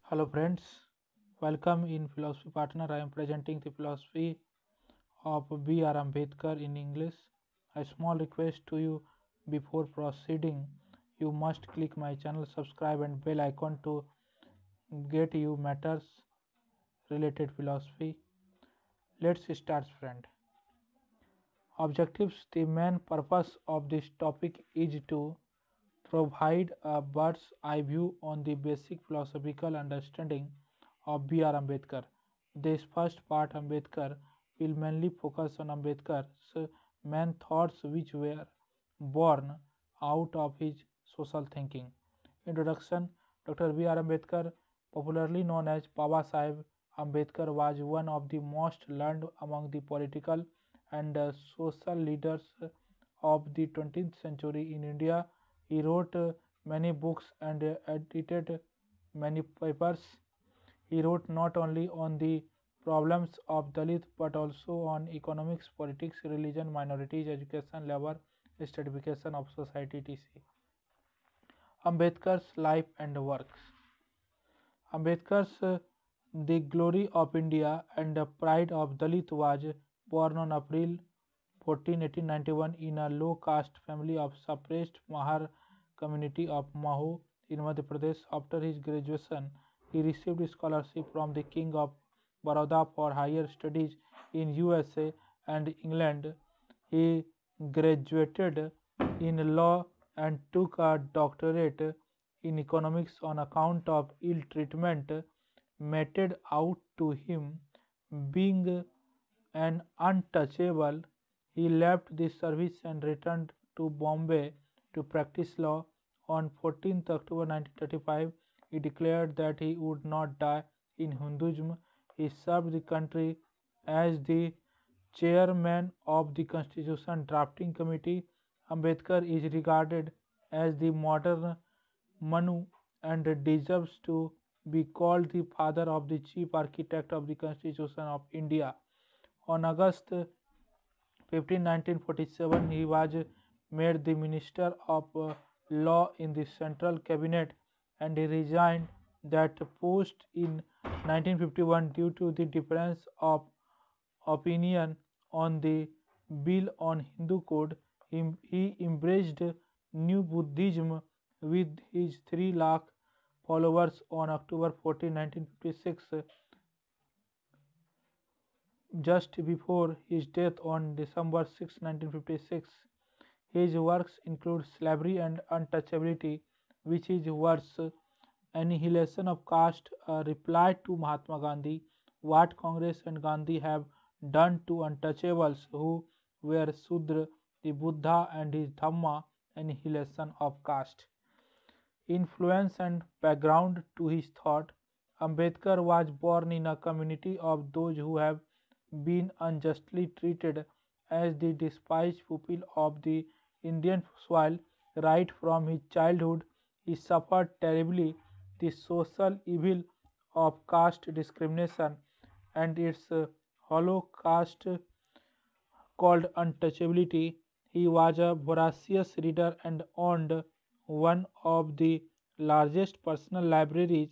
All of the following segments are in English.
Hello friends, welcome in Philosophy Partner. I am presenting the philosophy of B.R. Ambedkar in English. A small request to you before proceeding. You must click my channel, subscribe and bell icon to get you matters related philosophy. Let's start friend. Objectives. The main purpose of this topic is to provide a bird's eye view on the basic philosophical understanding of B.R. Ambedkar. This first part, Ambedkar, will mainly focus on Ambedkar's main thoughts which were born out of his social thinking. Introduction. Dr. B.R. Ambedkar, popularly known as Baba Sahib Ambedkar, was one of the most learned among the political and social leaders of the 20th century in India. He wrote many books and edited many papers. He wrote not only on the problems of Dalit but also on economics, politics, religion, minorities, education, labor, stratification of society, etc. Ambedkar's life and works. Ambedkar's The Glory of India and the Pride of Dalit was born on April 14, 1891 in a low-caste family of suppressed Mahar community of Maho in Madhya Pradesh. After his graduation, he received a scholarship from the King of Baroda for higher studies in USA and England. He graduated in law and took a doctorate in economics on account of ill treatment meted out to him. Being an untouchable, he left the service and returned to Bombay to practice law. On 14th October 1935, he declared that he would not die in Hinduism. He served the country as the chairman of the Constitution Drafting Committee. Ambedkar is regarded as the modern Manu and deserves to be called the father of the chief architect of the Constitution of India. On August 15, 1947, he was made the Minister of Law in the Central Cabinet and he resigned that post in 1951 due to the difference of opinion on the bill on Hindu code. He embraced New Buddhism with his 3 lakh followers on October 14, 1956, just before his death on December 6, 1956. His works include Slavery and Untouchability, which is worse, Annihilation of Caste, a reply to Mahatma Gandhi, what Congress and Gandhi have done to untouchables who were Sudra, the Buddha and his Dhamma, Annihilation of Caste. Influence and background to his thought. Ambedkar was born in a community of those who have been unjustly treated as the despised pupil of the Indian soil. Right from his childhood, he suffered terribly the social evil of caste discrimination and its holocaust called untouchability. He was a voracious reader and owned one of the largest personal libraries.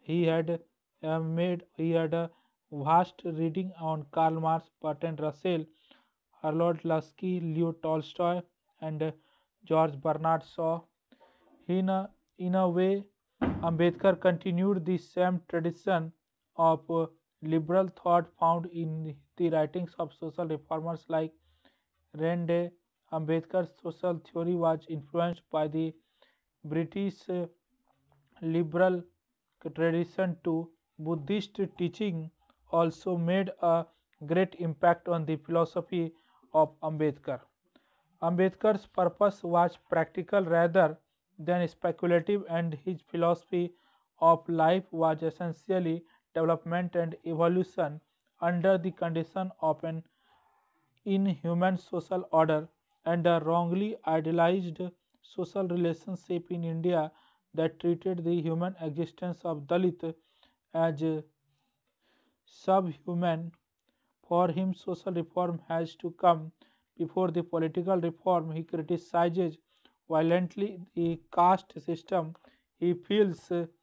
He had a vast reading on Karl Marx, Bertrand Russell, Harold Lasky, Leo Tolstoy, and George Bernard Shaw. In a way, Ambedkar continued the same tradition of liberal thought found in the writings of social reformers like Rende. Ambedkar's social theory was influenced by the British liberal tradition too. Buddhist teaching also made a great impact on the philosophy of Ambedkar. Ambedkar's purpose was practical rather than speculative, and his philosophy of life was essentially development and evolution under the condition of an inhuman social order and a wrongly idealized social relationship in India that treated the human existence of Dalit as subhuman. For him, social reform has to come before the political reform. He criticizes violently the caste system. He feels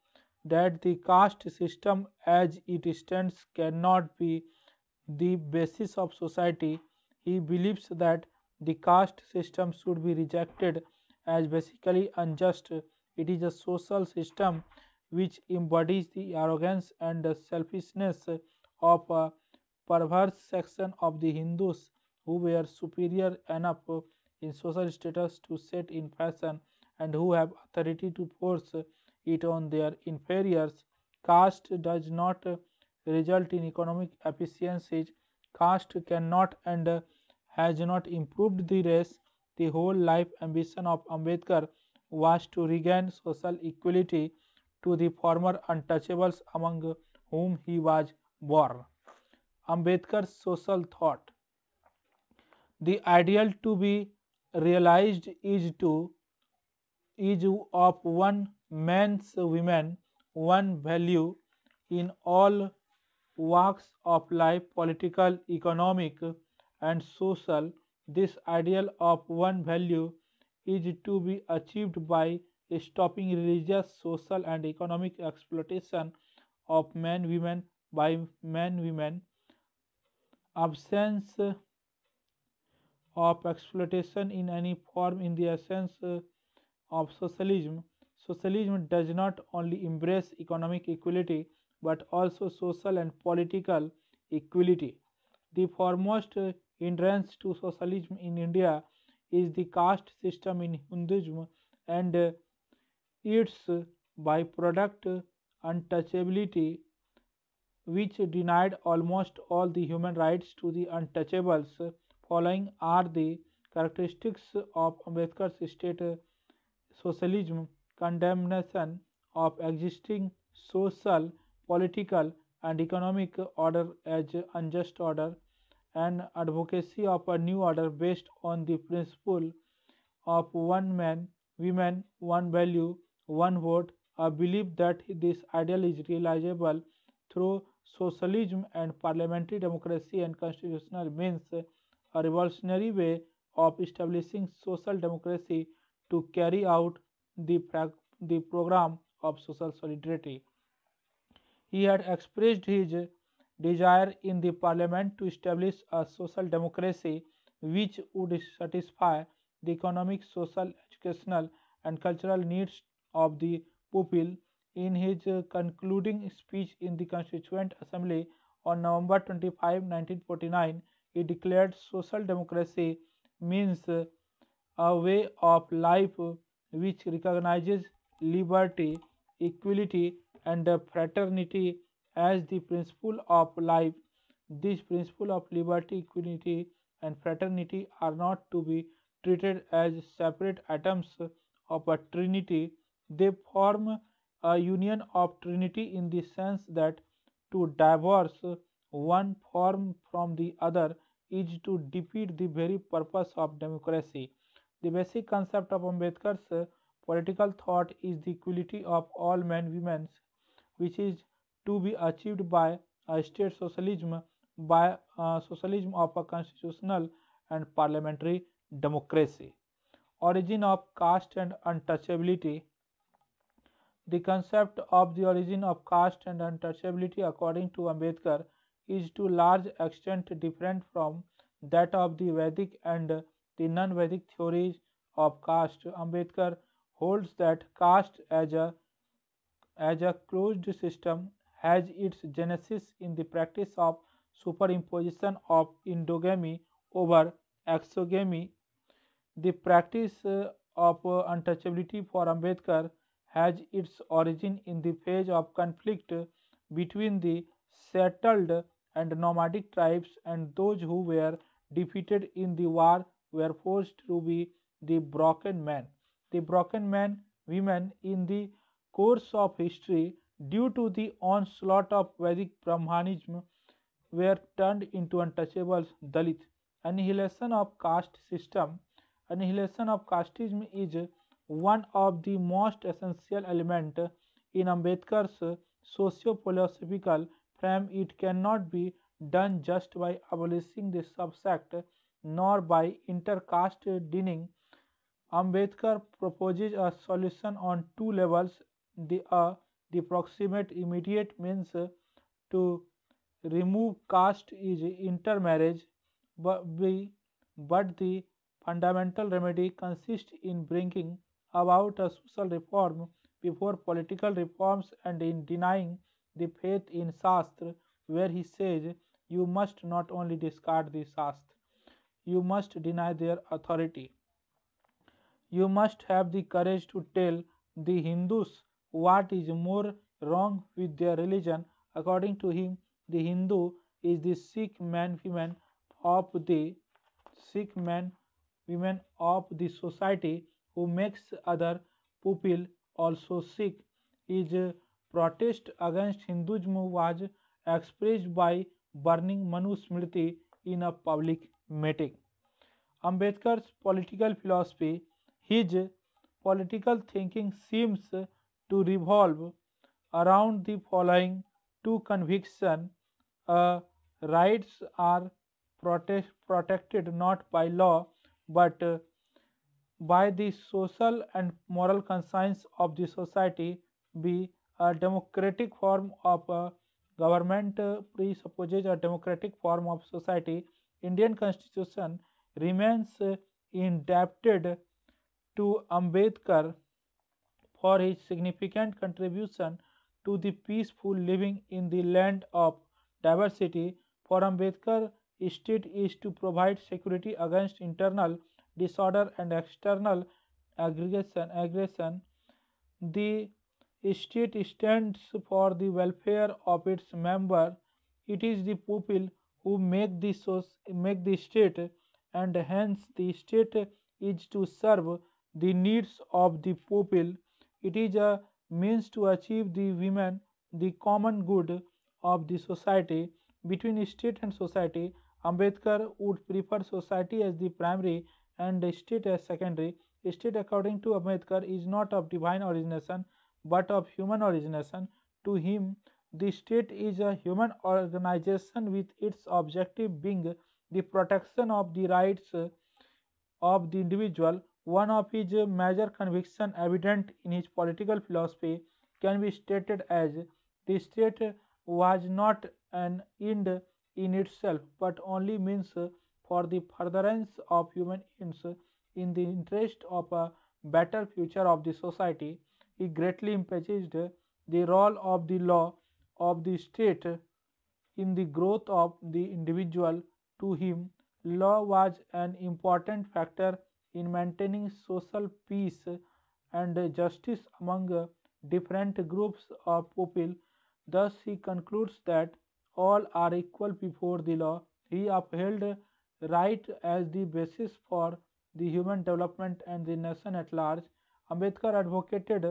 that the caste system as it stands cannot be the basis of society. He believes that the caste system should be rejected as basically unjust. It is a social system which embodies the arrogance and the selfishness of a perverse section of the Hindus who were superior enough in social status to set in fashion and who have authority to force it on their inferiors. Caste does not result in economic efficiencies. Caste cannot and has not improved the race. The whole life ambition of Ambedkar was to regain social equality to the former untouchables among whom he was born. Ambedkar's social thought. The ideal to be realized is of one man's women, one value in all walks of life, political, economic, and social. This ideal of one value is to be achieved by stopping religious, social, and economic exploitation of men, women by men, women, absence of exploitation in any form in the essence of socialism. Socialism does not only embrace economic equality but also social and political equality. The foremost hindrance to socialism in India is the caste system in Hinduism and its byproduct untouchability, which denied almost all the human rights to the untouchables. Following are the characteristics of Ambedkar's state socialism: condemnation of existing social, political, and economic order as unjust order, and advocacy of a new order based on the principle of one man, women, one value, one vote, a belief that this ideal is realizable through socialism and parliamentary democracy and constitutional means, a revolutionary way of establishing social democracy to carry out the program of social solidarity. He had expressed his desire in the parliament to establish a social democracy which would satisfy the economic, social, educational, and cultural needs of the people. In his concluding speech in the Constituent Assembly on November 25, 1949, he declared social democracy means a way of life which recognizes liberty, equality, and fraternity as the principle of life. These principles of liberty, equality, and fraternity are not to be treated as separate atoms of a trinity. They form a union of trinity in the sense that to divorce one form from the other is to defeat the very purpose of democracy. The basic concept of Ambedkar's political thought is the equality of all men women, which is to be achieved by a state socialism, by socialism of a constitutional and parliamentary democracy. Origin of caste and untouchability. The concept of the origin of caste and untouchability, according to Ambedkar, is to large extent different from that of the Vedic and the non Vedic theories of caste. Ambedkar holds that caste as a closed system has its genesis in the practice of superimposition of endogamy over exogamy. The practice of untouchability for Ambedkar has its origin in the phase of conflict between the settled and nomadic tribes, and those who were defeated in the war were forced to be the broken man. The broken man, women, in the course of history, due to the onslaught of Vedic Brahmanism, were turned into untouchables. Dalit. Annihilation of caste system. Annihilation of casteism is one of the most essential elements in Ambedkar's socio-philosophical frame. It cannot be done just by abolishing the subsect nor by intercaste dining. Ambedkar proposes a solution on two levels. The The proximate immediate means to remove caste is intermarriage, but the fundamental remedy consists in bringing about a social reform before political reforms and in denying the faith in Shastra, where he says you must not only discard the Shastra, you must deny their authority. You must have the courage to tell the Hindus what is more wrong with their religion. According to him, the Hindu is the sick man women of the sick man women of the society who makes other people also sick. His protest against Hinduism was expressed by burning Manu Smriti in a public meeting. Ambedkar's political philosophy, his political thinking seems to revolve around the following two convictions. Rights are protected not by law but by the social and moral conscience of the society. B. A democratic form of government presupposes a democratic form of society. Indian constitution remains indebted to Ambedkar for his significant contribution to the peaceful living in the land of diversity. For Ambedkar, state is to provide security against internal disorder and external aggression. The state stands for the welfare of its member. It is the people who make the state, and hence the state is to serve the needs of the people. It is a means to achieve the women the common good of the society. Between state and society, Ambedkar would prefer society as the primary and the state as secondary. State, according to Ambedkar, is not of divine origination but of human origination. To him, the state is a human organization with its objective being the protection of the rights of the individual. One of his major convictions, evident in his political philosophy, can be stated as the state was not an end in itself, but only means for the furtherance of human ends in the interest of a better future of the society. He greatly emphasized the role of the law of the state in the growth of the individual. To him, law was an important factor in maintaining social peace and justice among different groups of people. Thus, he concludes that all are equal before the law. He upheld right as the basis for the human development and the nation at large. Ambedkar advocated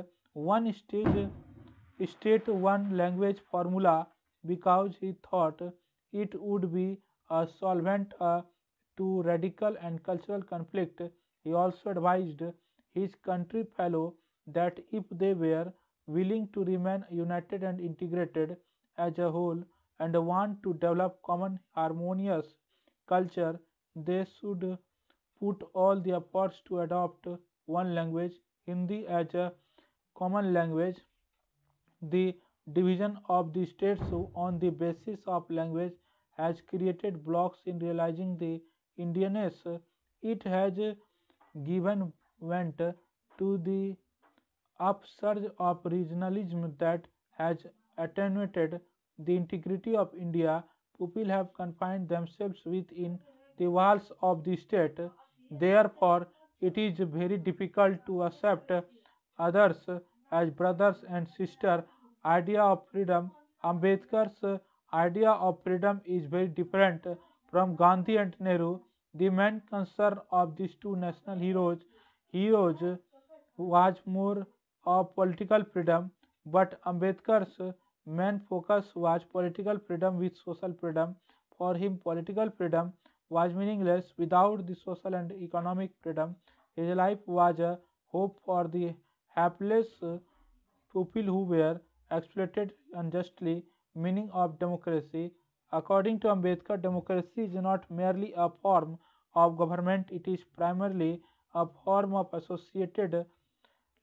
state one language formula because he thought it would be a solvent to radical and cultural conflict. He also advised his country fellow that if they were willing to remain united and integrated as a whole and want to develop common harmonious culture, they should put all the efforts to adopt one language, Hindi, as a common language. The division of the states on the basis of language has created blocks in realizing the Indianness. It has given vent to the upsurge of regionalism that has attenuated the integrity of India. People have confined themselves within the walls of the state. Therefore, it is very difficult to accept others as brothers and sisters. Idea of freedom. Ambedkar's idea of freedom is very different from Gandhi and Nehru. The main concern of these two national heroes was more of political freedom, but Ambedkar's main focus was political freedom with social freedom. For him, political freedom was meaningless without the social and economic freedom. His life was a hope for the helpless people who were exploited unjustly. Meaning of democracy. According to Ambedkar, democracy is not merely a form of government, it is primarily a form of associated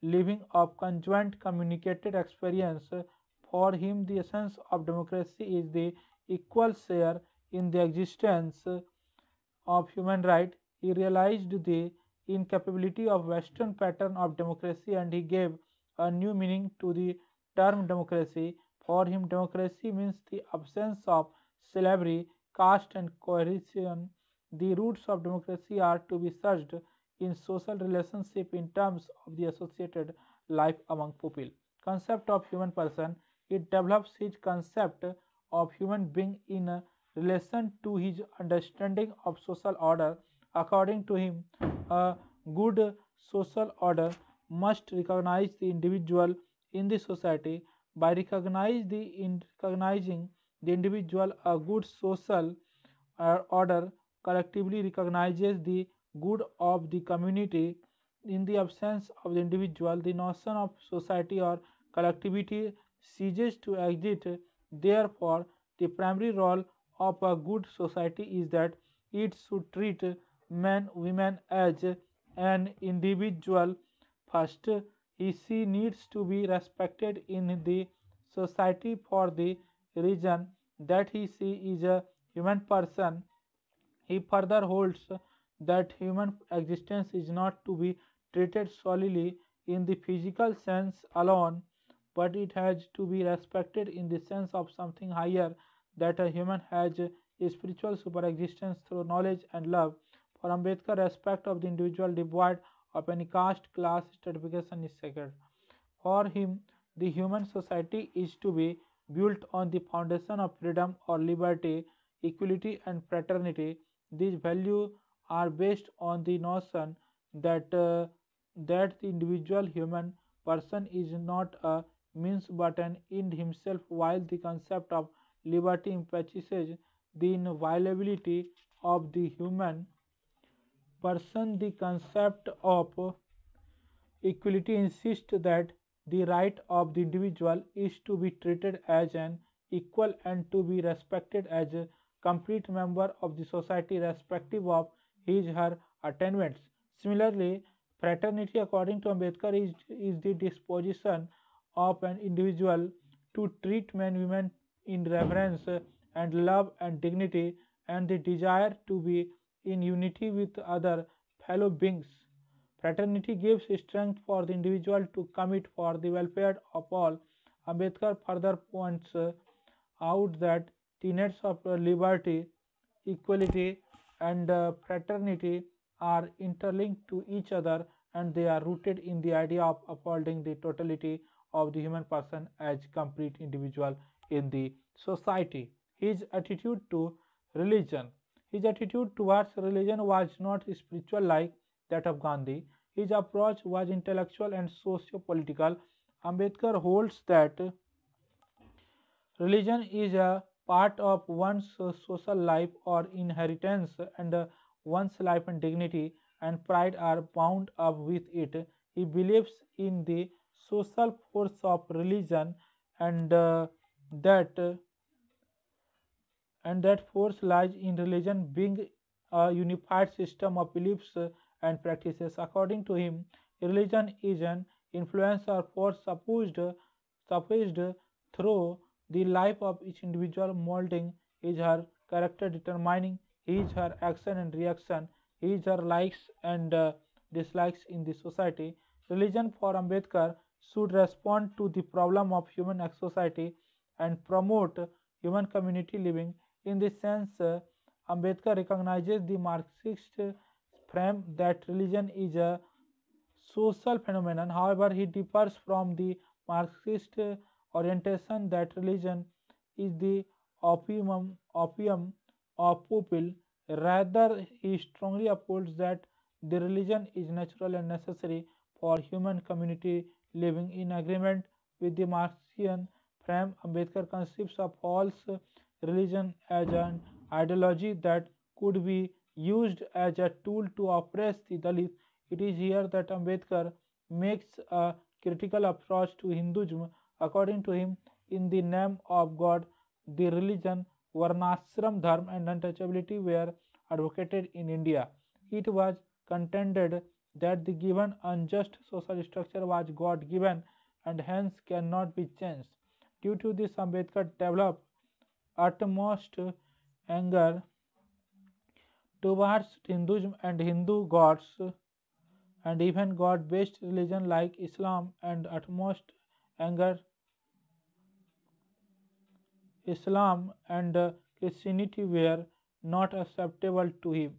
living of conjoint communicated experience. For him, the essence of democracy is the equal share in the existence of human right. He realized the incapability of Western pattern of democracy and he gave a new meaning to the term democracy. For him, democracy means the absence of slavery, caste, and coercion. The roots of democracy are to be searched in social relationship in terms of the associated life among people. Concept of human person. It develops his concept of human being in relation to his understanding of social order. According to him, a good social order must recognize the individual in the society. By recognizing the individual, a good social order collectively recognizes the good of the community. In the absence of the individual, the notion of society or collectivity ceases to exist. Therefore, the primary role of a good society is that it should treat men, women as an individual first. She needs to be respected in the society for the reason that she is a human person. He further holds that human existence is not to be treated solely in the physical sense alone, but it has to be respected in the sense of something higher, that a human has a spiritual superexistence through knowledge and love. For Ambedkar, respect of the individual devoid of any caste, class, stratification is sacred. For him, the human society is to be built on the foundation of freedom or liberty, equality, and fraternity. These values are based on the notion that that the individual human person is not a means but an end himself, while the concept of liberty emphasizes the inviolability of the human person. The concept of equality insists that the right of the individual is to be treated as an equal and to be respected as a complete member of the society, irrespective of his or her attainments. Similarly, fraternity, according to Ambedkar, is the disposition of an individual to treat men and women in reverence and love and dignity, and the desire to be in unity with other fellow beings. Fraternity gives strength for the individual to commit for the welfare of all. Ambedkar further points out that tenets of liberty, equality, and fraternity are interlinked to each other, and they are rooted in the idea of upholding the totality of the human person as complete individual in the society. His attitude to religion. His attitude towards religion was not spiritual like that of Gandhi. His approach was intellectual and socio-political. Ambedkar holds that religion is a part of one's social life or inheritance, and one's life and dignity and pride are bound up with it. He believes in the social force of religion, and that that force lies in religion being a unified system of beliefs and practices. According to him, religion is an influence or force supposed through the life of each individual, molding his her character, determining his her action and reaction, his her likes and dislikes in the society. Religion for Ambedkar should respond to the problem of human society and promote human community living. In this sense, Ambedkar recognizes the Marxist frame that religion is a social phenomenon. However, he differs from the Marxist orientation that religion is the opium of people. Rather, he strongly upholds that the religion is natural and necessary for human community living. In agreement with the Marxian frame, Ambedkar conceives of false religion as an ideology that could be used as a tool to oppress the Dalit. It is here that Ambedkar makes a critical approach to Hinduism. According to him, in the name of God, the religion, Varnashram Dharma, and untouchability were advocated in India. It was contended that the given unjust social structure was God given and hence cannot be changed. Due to this, Ambedkar developed utmost anger towards Hinduism and Hindu gods and even God based religion like Islam and utmost anger Islam and Christianity were not acceptable to him.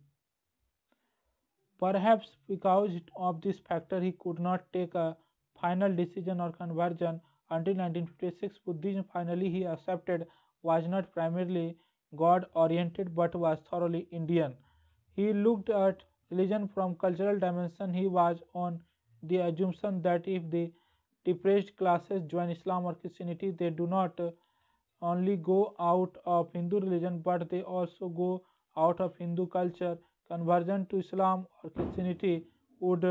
Perhaps because of this factor, he could not take a final decision or conversion until 1956. Buddhism finally he accepted was not primarily God oriented but was thoroughly Indian. He looked at religion from cultural dimension. He was on the assumption that if the depressed classes join Islam or Christianity, they do not only go out of Hindu religion but they also go out of Hindu culture. Conversion to Islam or Christianity would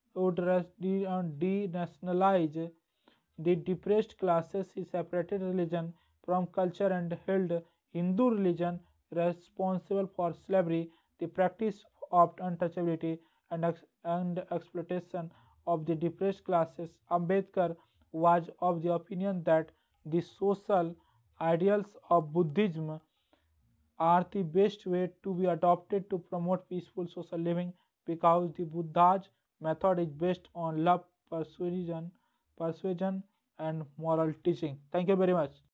denationalize the depressed classes. He separated religion from culture and held Hindu religion responsible for slavery, the practice of untouchability, and exploitation of the depressed classes. Ambedkar was of the opinion that the social ideals of Buddhism are the best way to be adopted to promote peaceful social living because the Buddha's method is based on love, persuasion, and moral teaching. Thank you very much.